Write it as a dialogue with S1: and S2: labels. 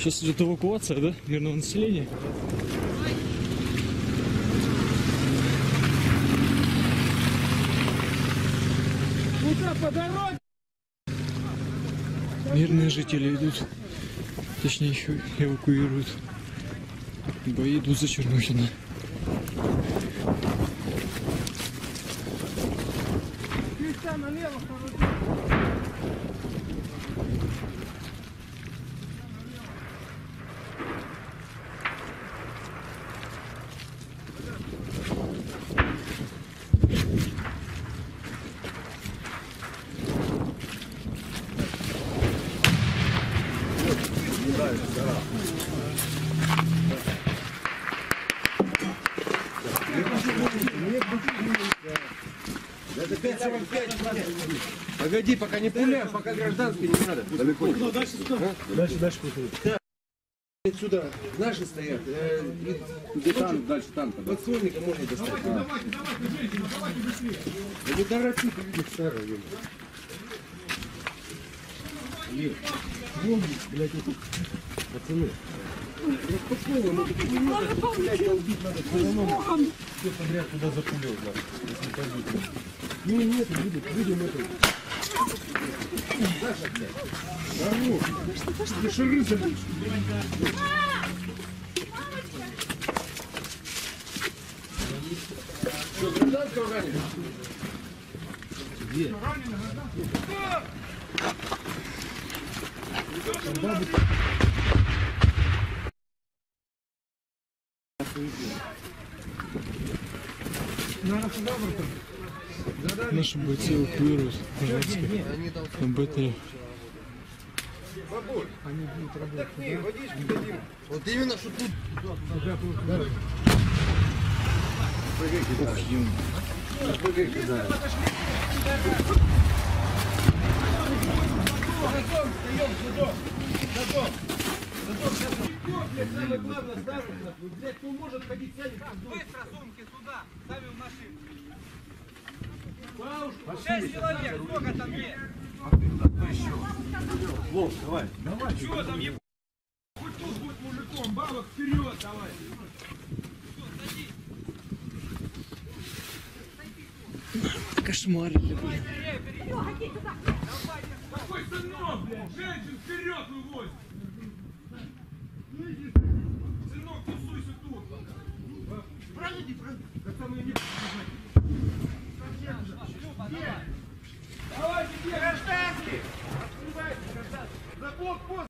S1: Сейчас идет эвакуация, да, мирного населения. Мирные жители идут, точнее еще эвакуируют. Бои идут за Чернухина.
S2: Это 5:45. Погоди, пока не пуляем, пока гражданский не надо. Далеко.
S3: Дальше приходит.
S2: Сюда наши стоят. Где танк, дальше танка. Подсольника можно достать. Давайте быстрее. Да не торопи, ты видишь старого. Блядь, тут пацаны. Я спокойно, мы тут не надо, блядь, долбить надо. Все подряд туда запулил, если пойдут. Нет, будем это. Даша, блядь. А ну, ты шары забудь. Что, гражданского ранили? Где?
S1: Наши бойцы эвакуируют Пожарских на БТ.
S2: Они будут работать. Водички дадим. Вот именно, что тут. Прыгайте, да. Самое главное, здоровье. Блядь, кто может ходить сами?
S4: Быстро сумки туда, сами в машину. 6 человек, сколько там есть?
S3: Лов, давай.
S4: Чего там ебать? Хоть тут будь мужиком, бабок вперед, давай.
S1: Кошмарили, блин.
S4: Какой сынок, блядь? Женщин вперед вывозит. Сынок, тусуйся тут. Пройди. Давайте, гражданский! За блокпост!